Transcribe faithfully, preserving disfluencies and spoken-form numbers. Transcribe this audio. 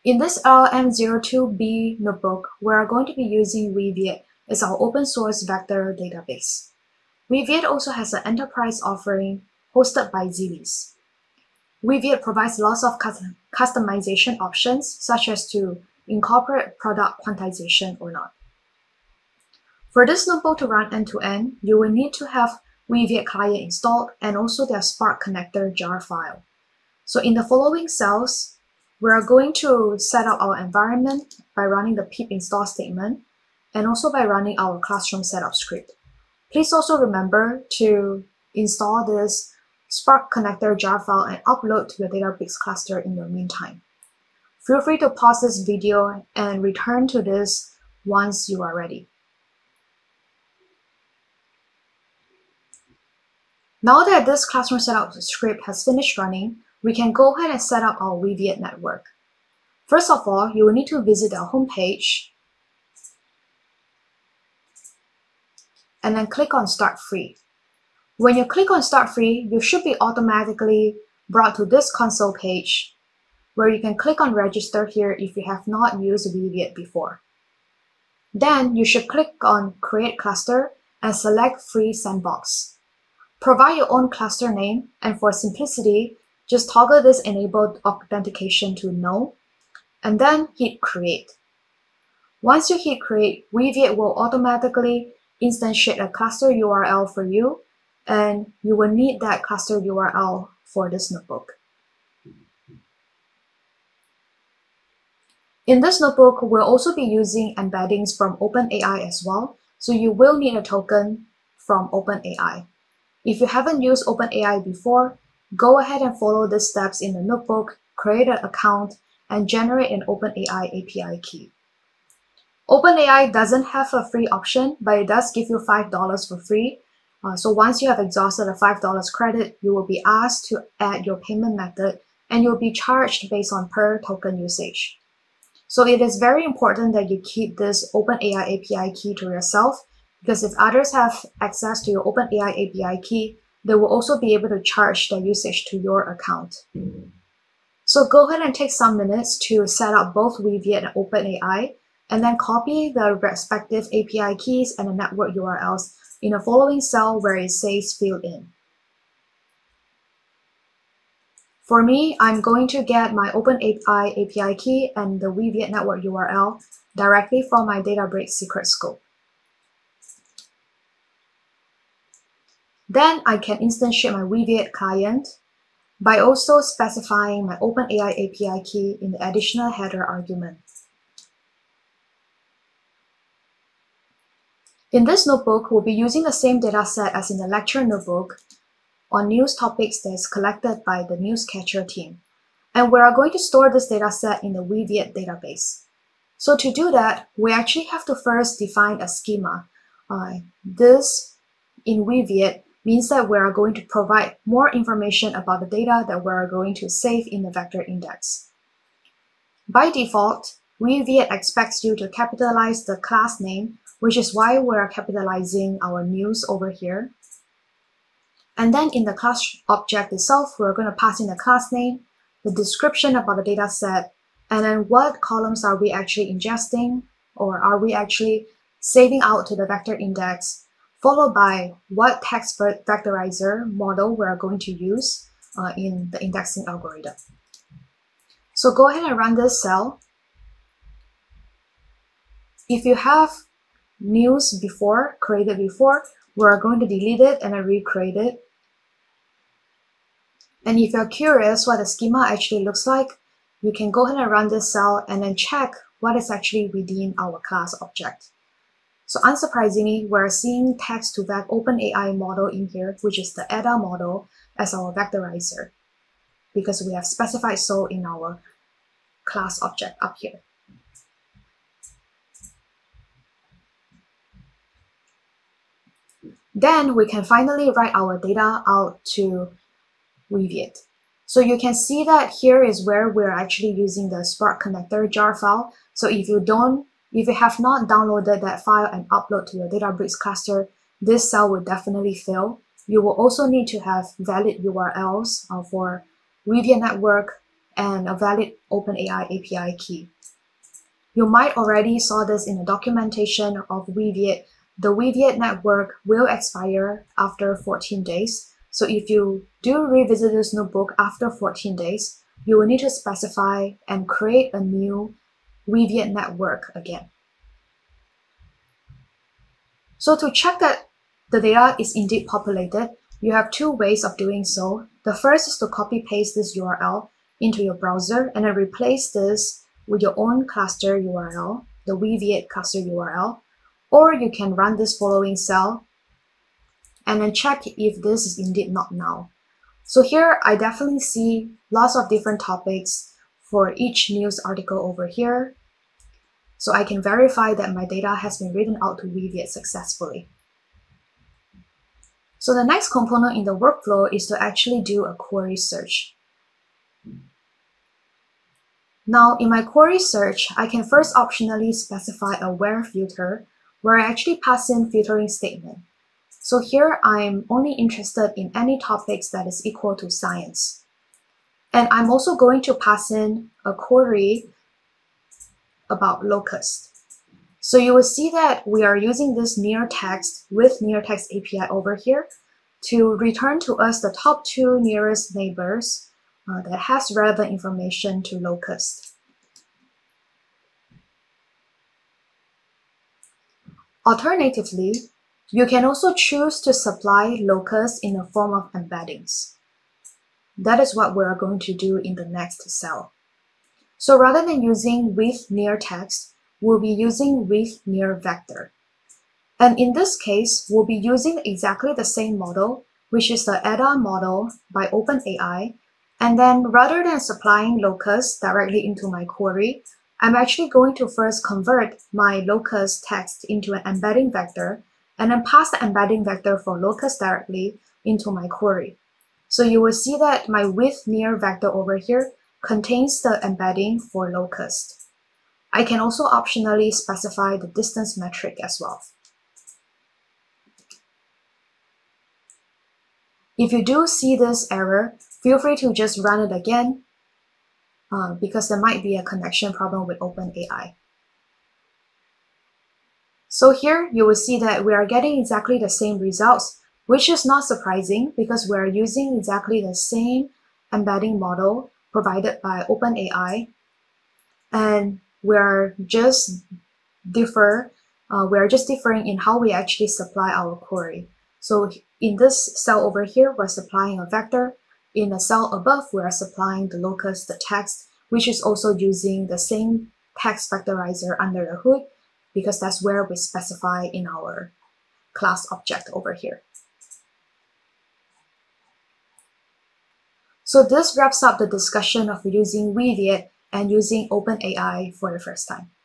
In this L L M zero two B notebook, we are going to be using Weaviate as our open source vector database. Weaviate also has an enterprise offering hosted by Zillies. Weaviate provides lots of customization options, such as to incorporate product quantization or not. For this notebook to run end-to-end, you will need to have Weaviate client installed and also their Spark connector jar file. So in the following cells, we are going to set up our environment by running the pip install statement and also by running our classroom setup script. Please also remember to install this Spark connector jar file and upload to the Databricks cluster in the meantime. Feel free to pause this video and return to this once you are ready. Now that this classroom setup script has finished running, we can go ahead and set up our Weaviate network. First of all, you will need to visit our homepage and then click on Start Free. When you click on Start Free, you should be automatically brought to this console page where you can click on Register here if you have not used Weaviate before. Then you should click on Create Cluster and select Free Sandbox. Provide your own cluster name, and for simplicity, just toggle this Enabled Authentication to No, and then hit Create. Once you hit Create, Weaviate will automatically instantiate a cluster U R L for you, and you will need that cluster U R L for this notebook. In this notebook, we'll also be using embeddings from OpenAI as well, so you will need a token from OpenAI. If you haven't used OpenAI before, go ahead and follow the steps in the notebook, create an account, and generate an OpenAI A P I key. OpenAI doesn't have a free option, but it does give you five dollars for free. Uh, so once you have exhausted the five dollars credit, you will be asked to add your payment method, and you'll be charged based on per token usage. So it is very important that you keep this OpenAI A P I key to yourself, because if others have access to your OpenAI A P I key, they will also be able to charge the usage to your account. So go ahead and take some minutes to set up both Weaviate and OpenAI, and then copy the respective A P I keys and the network U R Ls in the following cell where it says Fill in. For me, I'm going to get my OpenAI A P I key and the Weaviate network U R L directly from my Databricks secret scope. Then I can instantiate my Weaviate client by also specifying my OpenAI A P I key in the additional header argument. In this notebook, we'll be using the same dataset as in the lecture notebook on news topics that is collected by the Newscatcher team. And we are going to store this dataset in the Weaviate database. So to do that, we actually have to first define a schema. Uh, this in Weaviate means that we are going to provide more information about the data that we are going to save in the vector index. By default, Weaviate expects you to capitalize the class name, which is why we are capitalizing our news over here. And then in the class object itself, we're going to pass in the class name, the description about the data set, and then what columns are we actually ingesting, or are we actually saving out to the vector index, followed by what text vectorizer model we're going to use uh, in the indexing algorithm. So go ahead and run this cell. If you have news before, created before, we're going to delete it and then recreate it. And if you're curious what the schema actually looks like, you can go ahead and run this cell and then check what is actually within our class object. So unsurprisingly, we're seeing text to vec OpenAI model in here, which is the A D A model, as our vectorizer, because we have specified so in our class object up here. Then we can finally write our data out to Weaviate. So you can see that here is where we're actually using the Spark connector jar file. So if you don't, if you have not downloaded that file and upload to your Databricks cluster, this cell will definitely fail. You will also need to have valid U R Ls uh, for Weaviate network, and a valid OpenAI A P I key. You might already saw this in the documentation of Weaviate. The Weaviate network will expire after fourteen days. So if you do revisit this notebook after fourteen days, you will need to specify and create a new Weaviate network again. So to check that the data is indeed populated, you have two ways of doing so. The first is to copy paste this U R L into your browser and then replace this with your own cluster U R L, the Weaviate cluster U R L, or you can run this following cell and then check if this is indeed not null. So here I definitely see lots of different topics for each news article over here. So I can verify that my data has been written out to Weaviate successfully. So the next component in the workflow is to actually do a query search. Now in my query search, I can first optionally specify a where filter where I actually pass in filtering statement. So here I'm only interested in any topics that is equal to science. And I'm also going to pass in a query about locust. So you will see that we are using this near text with near text A P I over here to return to us the top two nearest neighbors uh, that has relevant information to locust. Alternatively, you can also choose to supply locust in the form of embeddings. That is what we're going to do in the next cell. So rather than using with near text, we'll be using with near vector. And in this case, we'll be using exactly the same model, which is the E D A model by OpenAI. And then rather than supplying locust directly into my query, I'm actually going to first convert my locust text into an embedding vector and then pass the embedding vector for locust directly into my query. So you will see that my with near vector over here contains the embedding for locust. I can also optionally specify the distance metric as well. If you do see this error, feel free to just run it again uh, because there might be a connection problem with OpenAI. So here you will see that we are getting exactly the same results, which is not surprising because we are using exactly the same embedding model provided by OpenAI, and we are just differ. Uh, we are just differing in how we actually supply our query. So in this cell over here, we're supplying a vector. In the cell above, we are supplying the locust, the text, which is also using the same text vectorizer under the hood, because that's where we specify in our class object over here. So this wraps up the discussion of using Weaviate and using OpenAI for the first time.